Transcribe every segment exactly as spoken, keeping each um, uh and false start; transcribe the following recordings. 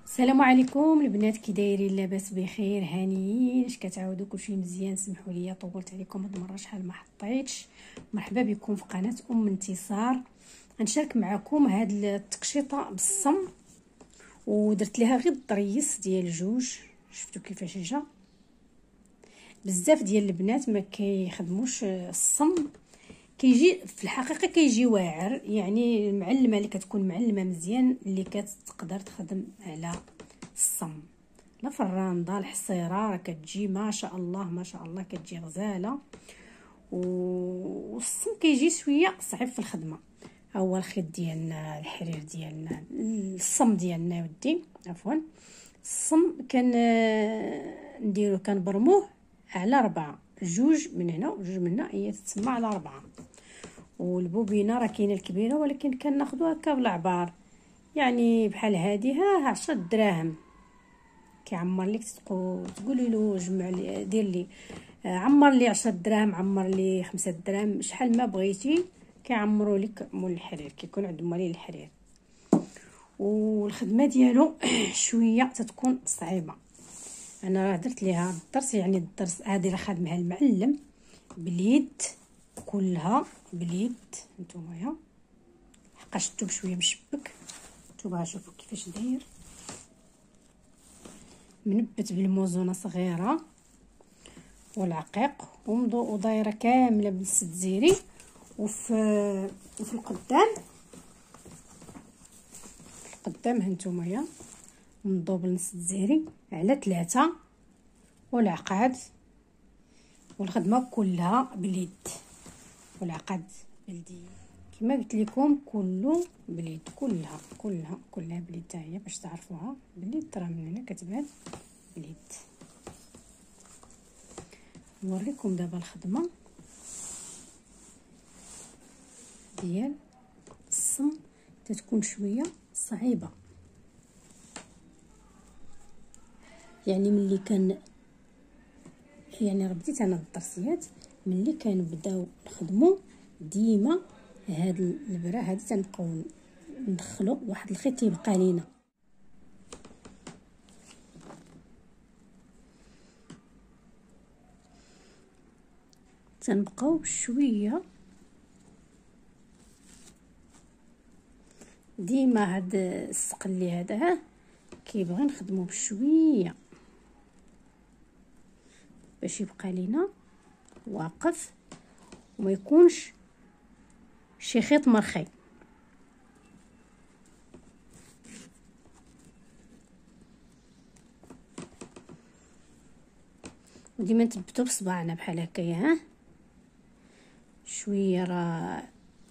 السلام عليكم البنات، كي دايرين؟ لاباس بخير؟ هانيين؟ اش كتعاودوا؟ كلشي مزيان؟ سمحوا لي طولت عليكم هاد المره، شحال ما حطيتش. مرحبا بكم في قناه ام انتصار. غنشارك معكم هاد التقشيطه بالصم، ودرت ليها غير الضريس ديال جوج. شفتوا كيفاش جا؟ بزاف ديال البنات ما كيخدموش الصم، كيجي في الحقيقه كيجي واعر، يعني المعلمه اللي كتكون معلمه مزيان اللي كتقدر تخدم على الصم. لا في الرانده الحصيره راه كتجي ما شاء الله ما شاء الله، كتجي غزاله. والصم كيجي شويه صعيب في الخدمه. ها هو الخيط ديالنا، الحرير ديالنا، الصم ديالنا ودي عفوا. الصم كان نديرو كنبرموه على ربعة، جوج من هنا وجوج من هنا، هي تتسمى على ربعة. والبوبينه راه كاينه الكبيره، ولكن كناخذو هكا بالعبار، يعني بحال هذه ها عشرة دراهم. كيعمر لك تقولي له جمع لي، دير لي عمر لي عشرة دراهم، عمر لي خمسة دراهم، شحال ما بغيتي كيعمروا لك مول الحرير، كيكون عندهم مالين الحرير. والخدمه ديالو شويه تتكون صعيبه. انا راه درت ليها الدرس، يعني الدرس هذه راه خادمها المعلم باليد كلها باليد. نتوما حقا شفتو بشويه مشبك، نتوما شوفوا كيفاش داير، منبت بالموزونه صغيره والعقيق، ودايره كامله بالست زيري. وفي وفي القدام في القدام هانتوما منضوب نص زيري على ثلاثة، والعقاد والخدمه كلها باليد، والعقد باليد كما قلت لكم، كله باليد، كلها كلها كلها باليد. هي باش تعرفوها باليد، راه من هنا كتبان باليد. نوريكم دابا الخدمه ديال الصم، تتكون شويه صعيبه. يعني ملي كان يعني راه بديت انا الدرسيات، ملي كنبداو نخدموا ديما هاد البره هادي تنبقاو ندخلوا واحد الخيط يبقى لينا، تنبقاو بشويه ديما. هاد السقلي هذا كيبغي نخدمو بشويه باش يبقى لينا واقف وما يكونش شي خيط مرخي. وديما نثبتو بصباعنا بحال هكايا، ها شويه. راه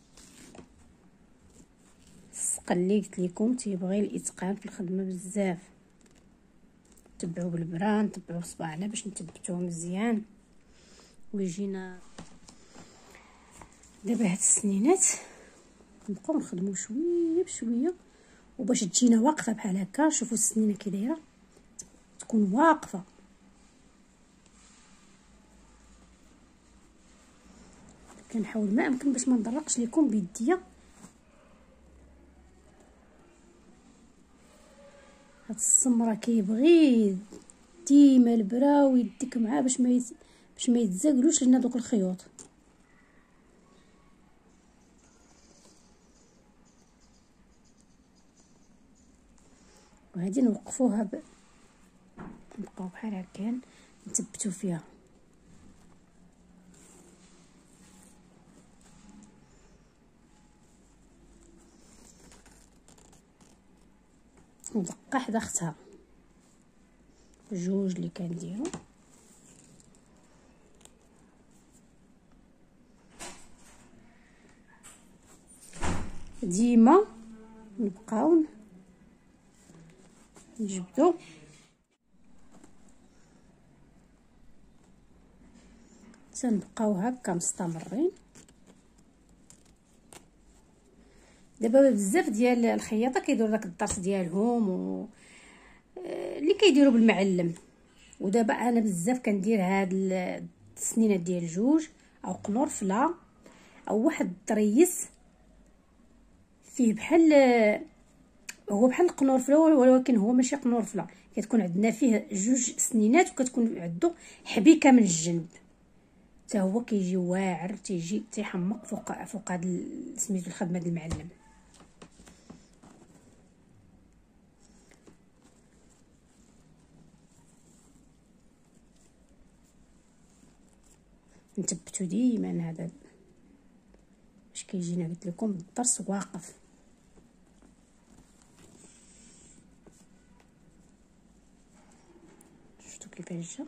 السقلي قلت لكم تيبغي الاتقان في الخدمه بزاف. نتبعو بالبرا، نتبعو بصباعنا باش نثبتوه مزيان ويجينا. دابا هاد السنينات نبقاو نخدمو شويه بشويه، وباش تجينا واقفه بحال هكا. شوفوا السنينه كي دايره، تكون واقفه. كنحاول ما امكن باش ما نضرقش لكم بيديا. هاد السمره كيبغي ديما البرا ويديك معاه باش ما يت... باش ما يتزاقلوش لنا دوك الخيوط. وهادي نوقفوها ب... نبقاو بحال هكا نثبتو فيها. ودقه حدا اختها، جوج اللي كنديرو. ديما نبقاو نجبدو تنبقاو هكا مستمرين. دابا بزاف ديال الخياطه كيديروا داك الدرس ديالهم و اللي كيديروا بالمعلم. ودابا انا بزاف كندير هاد السنينه ديال جوج او قنورفله او واحد الطريس فيه بحال هو بحال القنورفله ولكن هو ماشي قنورفله، كتكون عندنا فيه جوج سنينات وكتكون عندو حبيكه من الجنب، حتى هو كيجي واعر، تيجي تيحمق فوق فوق هاد سميتو الخدمه ديال المعلم. نثبتو ديما هذا باش كيجينا قلت لكم الضرس واقف. شفتوا كيفاش جا؟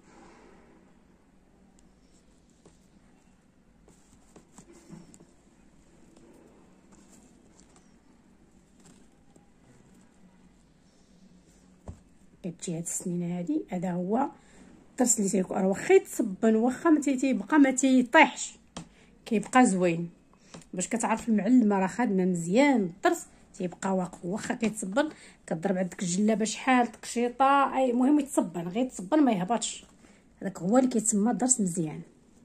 كتجي هاد السنينه هادي، هذا هو الضرس اللي تيكون، راه واخا يتصبن واخا ما تيبقى ما تيطيحش، كيبقى زوين. باش كتعرف المعلمه راه خادمه مزيان الضرس تيبقى واقف، واخا كيتصبن كضرب عندك الجلابه شحال تقشيطه، اي المهم يتصبن، غير يتصبن ما يهبطش، هذاك هو اللي كيتسمى ضرس مزيان.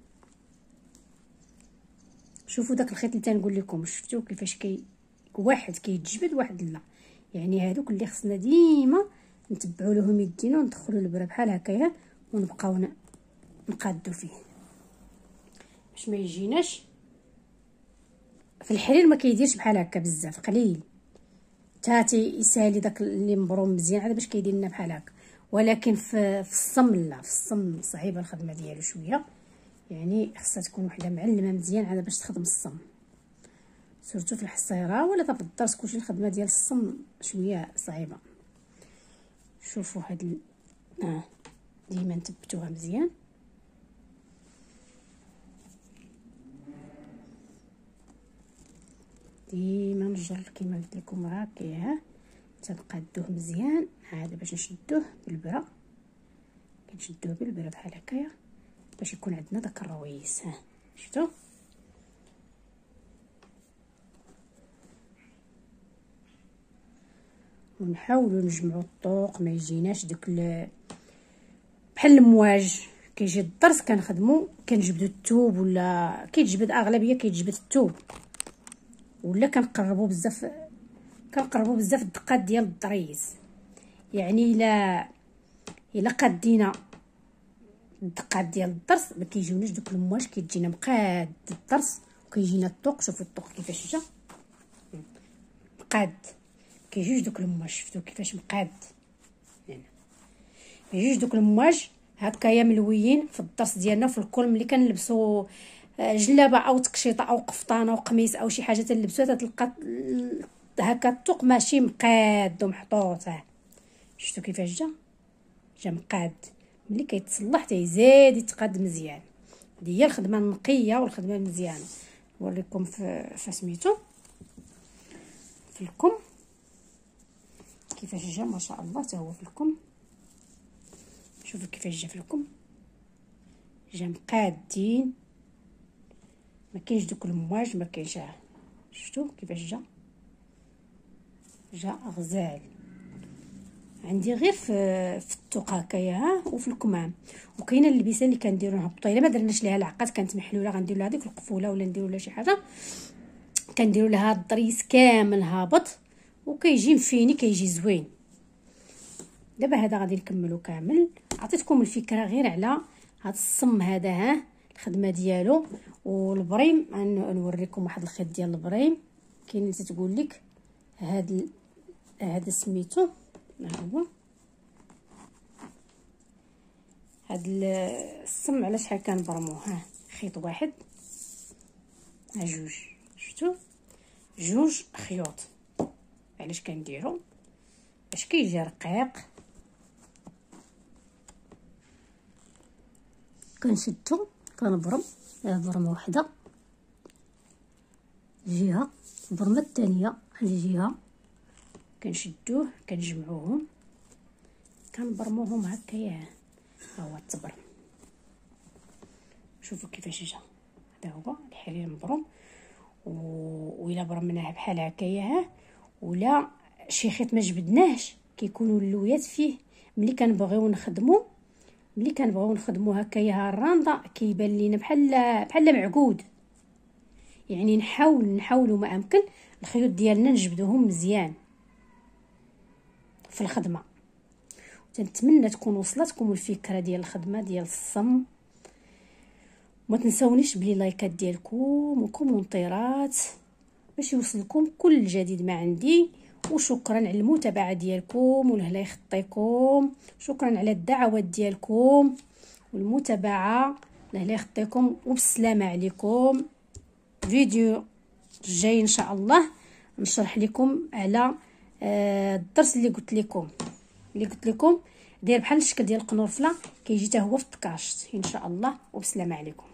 شوفوا داك الخيط اللي تنقول لكم، شفتوا كيفاش كي واحد كيتجبد واحد لا، يعني هادوك اللي خصنا ديما نتبعوا لهم يدينا وندخلوا البره بحال هكايا ونبقاو نقادو فيه باش ما يجيناش. في الحرير ما كيديرش بحال هكا بزاف، قليل تاتي يسالي داك اللي مبروم مزيان عاد باش كيدير لنا بحال هكا، ولكن في في الصم لا، في الصم صعيبه الخدمه ديالو شويه، يعني خصها تكون وحده معلمه مزيان عاد باش تخدم الصم، سورتو في الحصيره ولا في الدرس كلشي الخدمه ديال الصم شويه صعيبه. شوفوا هاد ال... اه ديما نثبتوها مزيان. ديما نجر كيما قلت لكم هكا، ها تنقادوه مزيان عاد باش نشدوه بالبره، كنشدوه بالبره بحال هكايا باش يكون عندنا داك الرويس. ها شفتوا؟ ونحاولوا نجمعوا الطوق ما يجيناش داك بحال المواج. كيجي الضرس كنخدمو كنجبدو الثوب ولا كيتجبد، اغلبيه كيتجبد الثوب، ولا كنقربو بزاف كنقربو بزاف الدقات ديال الضريس، يعني الا الا قادينا الدقات ديال الضرس ما كيجيوناش دوك المواج، كيجينا مقاد الضرس وكيجينا الطوق. شوفوا الطوق كيفاش جا مقاد، كيجيوش دوك المواج، شفتوا كيفاش مقاد هنا، ما يجيوش دوك المواج هكايا ملويين في الضرس ديالنا. في الكل ملي كنلبسوا جلابه او تقشيطه او قفطان او قميص او شي حاجه تلبسوها تلقى هكا الطوق ماشي مقاد ومحطوط. شفتوا كيفاش جا جا مقاد، ملي كيتصلح تيزيد يتقاد مزيان. هذه هي الخدمه النقيه والخدمه المزيانه. نوريكم في فسميتو في الكم كيفاش جا ما شاء الله، حتى هو في الكم شوفوا كيفاش جا في الكم، جا مقادين ما كاينش دوك المواج ما كاينش. شفتوا كيفاش جا جا غزال. عندي غير في في الطوق هكايا ها وفي الكمام. وكاينه اللبسه اللي كنديرو نهبطوا الا ما درناش ليها العقاد كانت محلوله، غنديروا لها ديك القفوله ولا نديروا لها شي حاجه، كنديروا لها الضريس كامل هابط وكيجي مفيني كيجي زوين. دابا هذا غادي نكملو كامل. عطيتكم الفكره غير على هذا الصم هذا، ها الخدمه ديالو. والبريم نوريكم واحد الخيط ديال البريم كاين اللي تتقول لك هذا هذا سميتو ها هو هاد الصم على شحال كنبرموه. ها خيط واحد، ها جوج، شفتوا جوج خيوط. علاش كنديرو؟ باش كيجي رقيق، كنشدو كنبرم برمه وحده جهه، البرمه الثانيه الجهه كنشدوه كنجمعوهم كنبرموهم هكايا. ها هو التبرم، شوفوا كيفاش جا. هذا هو الحرير مبروم. وإلا برمناه بحال هكايا ها، ولا شي خيط ما جبدناهش كيكونوا اللويات فيه ملي كنبغيو نخدمو ملي كنبغيو نخدمو هكايا ها الرانده كيبان لينا بحال بحال معقود. يعني نحاول نحاولوا ما امكن الخيوط ديالنا نجبدوهم مزيان الخدمه. تنتمنى تكون وصلتكم الفكره ديال الخدمه ديال الصم. ما تنسونيش بلي لايكات ديالكم وكومونتيرات باش يوصلكم كل جديد ما عندي. وشكرا على المتابعه ديالكم والله يخطيكم. شكرا على الدعوات ديالكم والمتابعه. الله يخطيكم وبالسلامه عليكم. فيديو جاي ان شاء الله نشرح لكم على الدرس اللي قلت لكم اللي قلت لكم داير بحال الشكل ديال القنورفله كيجي حتى هو في الطكاشط ان شاء الله. وبسلامه عليكم.